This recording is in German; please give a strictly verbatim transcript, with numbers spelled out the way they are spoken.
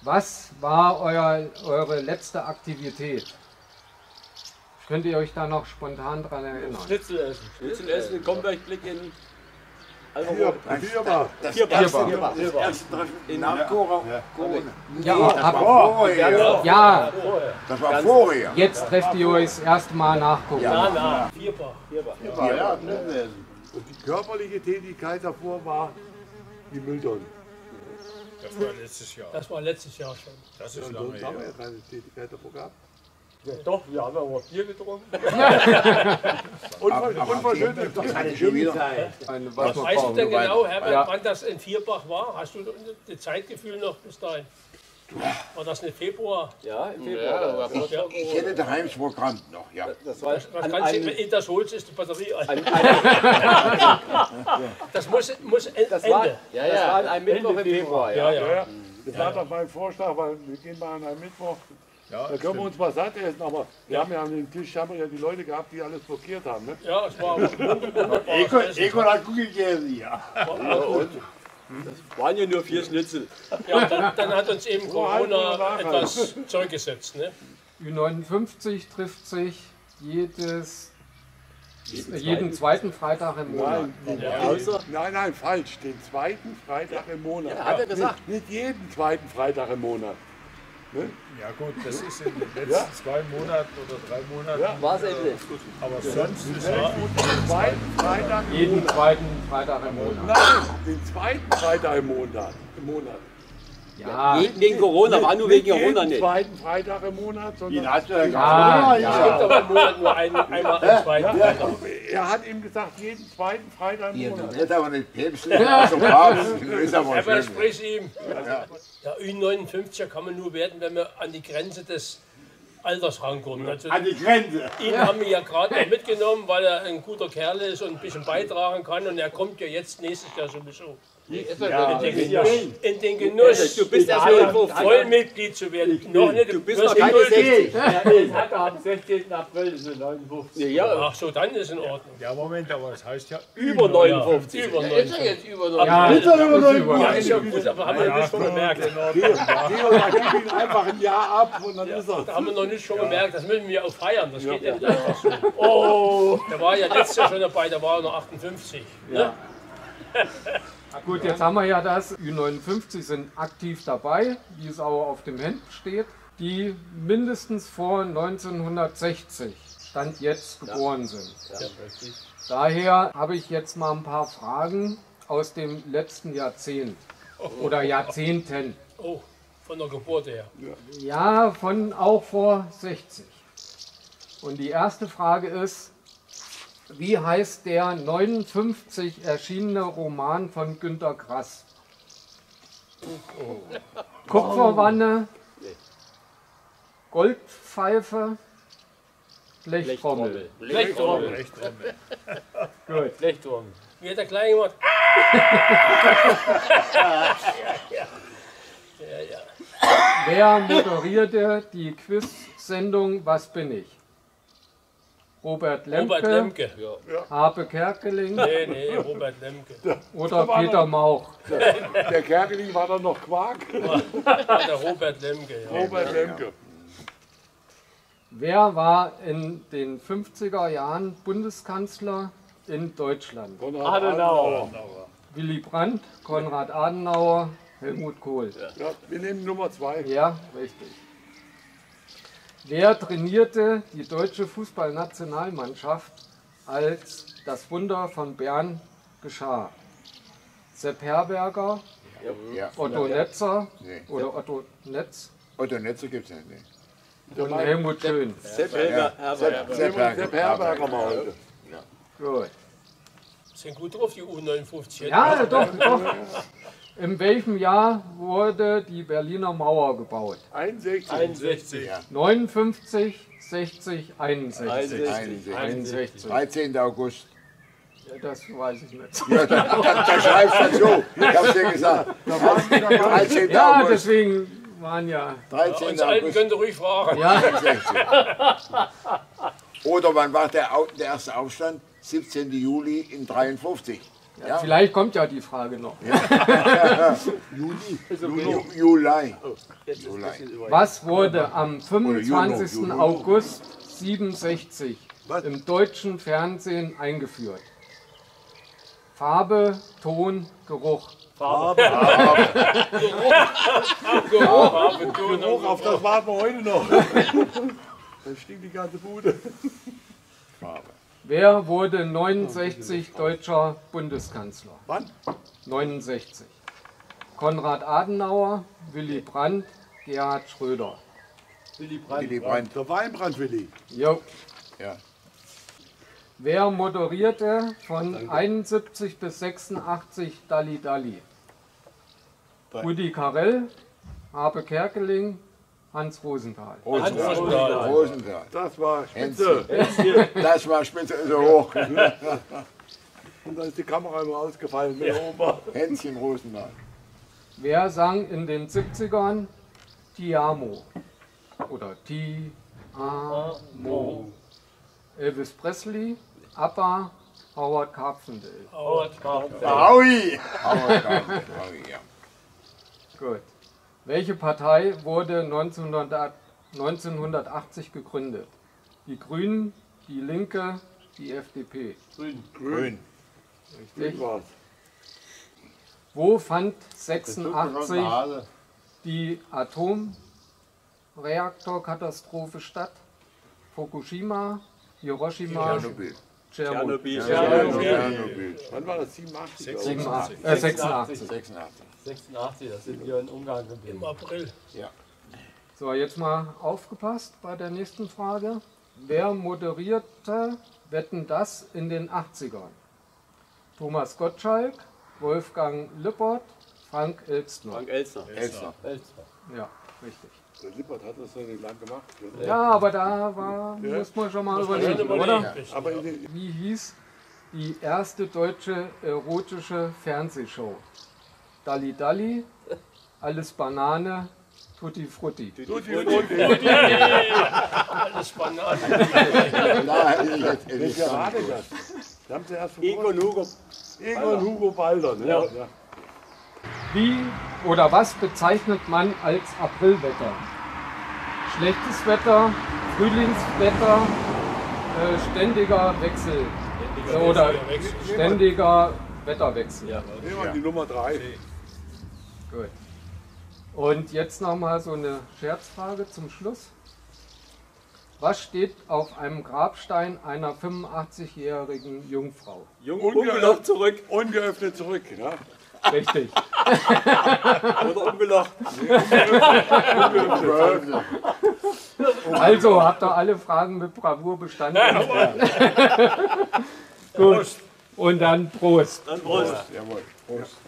Was war euer, eure letzte Aktivität? Könnt ihr euch da noch spontan dran erinnern? Schnitzel essen. Schnitzel essen, Kombergblick in Alkohol. Vierbar. Das Vierbar. erste, das erste Treffen in Corona. Ja, das ab- war vorher. Ja, Das war vorher. jetzt trefft ihr euch das erste Mal nachgucken. Na, na, Vierbar. Vierbar. Vierbar, ja. Und die körperliche Tätigkeit davor war die Mülltonnen. Das war letztes Jahr. Das war letztes Jahr schon. Das ist Und lange sonst haben wir her. ja keine Tätigkeit davor gehabt. Ja, doch, wir haben aber Bier getrunken. Unver unverschuldet. Das hatte schon wieder. Eine Weißt du Wasserpause. denn genau, Herbert, Ja. wann das in Vierbach war? Hast du das Zeitgefühl noch bis dahin? War das nicht Februar? Ja, im Februar. Ja. Ja. Ich kenne daheim das Programm noch, ja. Das war Was an, kannst du, an, wenn du das holst, ist die Batterie an. an, an, Das muss, muss en- das, war, Ende. ja, das war an einem Mittwoch im Februar. Ja, Ja. ja. Ja, das war doch mein Vorschlag, weil wir gehen mal an einem Mittwoch. Ja, Da können wir uns mal satt essen, aber wir haben ja an dem Tisch haben wir ja die Leute gehabt, die alles blockiert haben. Ne? Ja, es war aber wunderbares Essen. hat gut gegessen, ja. Waren ja nur vier Schnitzel. Ja, dann, dann hat uns eben halten wir Corona nach. etwas zurückgesetzt. Ne? Ü neunundfünfzig trifft sich jedes, jeden zweiten Freitag im Monat. Nein, Ja, außer- nein, nein, falsch. Den zweiten Freitag im Monat. Ja, hat er gesagt. Nicht, nicht jeden zweiten Freitag im Monat. ja gut, das ist in den letzten zwei Monaten oder drei Monaten. Ja. War es endlich. Aber sonst ist Den zweiten Freitag im Jeden Monat. zweiten Freitag im Monat. Nein, den zweiten Freitag im Monat. Im Monat. Ja, Je- Wegen Corona, war nur wegen Corona jeden nicht. zweiten Freitag im Monat, sondern Den hast du ja ja, Es ja. gibt aber im Monat nur ein, einmal einen zweiten Freitag. er hat ihm gesagt, jeden zweiten Freitag im Hier, Monat. das ist aber nicht päpstlich, also Papst, das ist aber Aber schön. sprich ihm. Ja, Ü neunundfünfziger kann man nur werden, wenn wir an die Grenze des Alters rankommen. Also, An die Grenze. ihn haben wir ja gerade noch mitgenommen, weil er ein guter Kerl ist und ein bisschen beitragen kann. Und er kommt ja jetzt nächstes Jahr sowieso in den Genuss, in den Genuss Du bist ja schon Vollmitglied zu werden. Noch nicht, Du bist wirst noch keine geduldig. sechzig. Das hat er am sechzehnten April neunundfünfzig. Ja, Ach so, dann ist in Ordnung. Ja, Moment, aber das heißt ja über neunundfünfzig. Über Ja, neunzig. ist er jetzt über neunundfünfzig. Ja, Ja, das ist ja gut, aber haben wir noch nicht schon gemerkt. Theo, da gib ihn einfach ein Jahr ab und dann ist er. Da haben wir noch nicht schon gemerkt, das müssen wir auch feiern. Das geht ja nicht einfach so. Oh, der war ja letztes Jahr schon dabei, der war noch achtundfünfzig. Ne? Gut, jetzt haben wir ja das. Ü neunundfünfzig sind aktiv dabei, wie es auch auf dem Hemd steht, die mindestens vor neunzehnhundertsechzig, Stand jetzt, geboren sind. Daher habe ich jetzt mal ein paar Fragen aus dem letzten Jahrzehnt oder Jahrzehnten. Oh, von der Geburt her. Ja, von auch vor sechzig. Und die erste Frage ist, wie heißt der neunundfünfzig erschienene Roman von Günter Grass? Kupferwanne, Goldpfeife, Blechtrommel. Blechtrommel. Blechtrommel. Gut. Blechturm. Wie hat der Kleine gemacht? Ja, ja. Wer moderierte die Quiz-Sendung Was bin ich? Robert Lemke, Robert Lemke. Habe Kerkeling Nee, nee, Robert Lemke. oder Peter Mauch? Der Kerkeling war dann noch Quark. Ja, der Robert Lemke. Ja. Robert Lemke. Wer war in den fünfziger Jahren Bundeskanzler in Deutschland? Konrad Adenauer. Willy Brandt, Konrad Adenauer, Helmut Kohl. Ja, wir nehmen Nummer zwei. Ja, richtig. Wer trainierte die deutsche Fußballnationalmannschaft, als das Wunder von Bern geschah? Sepp Herberger, Ja. Otto Netzer Nee. oder Otto Netz Otto Netzer gibt es nicht. Nee. und Helmut Schön. Sepp Ja. Helber, Sepp, Herber. Sepp, Sepp Herberger mal heute. Gut. Sind gut drauf, die U neunundfünfzig. Ja, doch, doch. In welchem Jahr wurde die Berliner Mauer gebaut? einundsechzig. einundsechzig. neunundfünfzig, sechzig, einundsechzig. einundsechzig. einundsechzig. dreizehnten August. Ja, das weiß ich nicht. Ja, da, da, da schreibst du so. Ich hab's dir gesagt. dreizehnten Ja, August. deswegen waren ja. dreizehnten Uns Alten August könnt ihr ruhig fragen. Ja, sechzig. Oder wann war der, Au- der erste Aufstand? siebzehnten Juli in dreiundfünfzig. Ja, Ja. Vielleicht kommt ja die Frage noch. Juni. Ju- Juli. Jetzt ist Juli. das jetzt über- Was wurde am fünfundzwanzigsten Juno, Juno. August siebenundsechzig Was? im deutschen Fernsehen eingeführt? Farbe, Ton, Geruch. Farbe. Geruch, auf das warten wir heute noch. Da stinkt die ganze Bude. Farbe. Wer wurde neunundsechzig deutscher Bundeskanzler? Wann? neunundsechzig. Konrad Adenauer, Willy Brandt, Gerhard Schröder. Willy Brandt. Willy Brandt. Der Weinbrand, Willi. Jo. Ja. Wer moderierte von einundsiebzig bis sechsundachtzig Dalli Dalli? Rudi Carrell, Habe Kerkeling, Hans Rosenthal. Rosenthal. Rosenthal. Das war spitze. Das war spitze, so hoch. Und dann ist die Kamera immer ausgefallen. Ja. Oben. Hänschen Rosenthal. Wer sang in den siebzigern Ti amo? Oder Ti amo? Elvis Presley, ABBA, Howard Carpendale. Howard Carpenter. Aui! Howard Carpenter. Aui, ja. Gut. Welche Partei wurde neunzehnhundertachtzig gegründet? Die Grünen, die Linke, die F D P. Grün. Grün. Richtig. war's. Wo fand sechsundachtzig die Atomreaktorkatastrophe statt? Fukushima, Hiroshima, Tschernobyl. Tschernobyl. Tschernobyl. Wann war das? siebenundachtzig? glaube ich. siebenundachtzig. Äh, sechsundachtzig. sechsundachtzig. sechsundachtzig, das sind wir in Ungarn geblieben. Im April. So, jetzt mal aufgepasst bei der nächsten Frage. Wer moderierte Wetten, das in den achtzigern? Thomas Gottschalk, Wolfgang Lippert, Frank Elstner. Frank Elstner. Elster. Elstner. Ja, richtig. Der Lippert hat das so nicht lang gemacht. Ja, aber da war, muss man schon mal überlegen, oder? Aber in den, Wie hieß die erste deutsche erotische Fernsehshow? Dalli Dalli, Alles Banane, Tutti Frutti. Alles Bananen. Da hätte ich jetzt wer ehrlich war denn gesagt. das? Da haben sie erst Egon Hugo. Egon Hugo Balder. Ne? Ja. Ja. Wie oder was bezeichnet man als Aprilwetter? Schlechtes Wetter, Frühlingswetter, äh, ständiger Wechsel oder ständiger Wetterwechsel. Ja. Nehmen wir die Nummer drei. Gut. Und jetzt nochmal so eine Scherzfrage zum Schluss. Was steht auf einem Grabstein einer fünfundachtzigjährigen Jungfrau? Jung, Unge- ungelocht zurück. Ungeöffnet zurück. Ne? Richtig. Oder ungelocht. Also habt ihr alle Fragen mit Bravour bestanden. Gut. Und dann Prost. Dann Prost. Jawohl. Prost.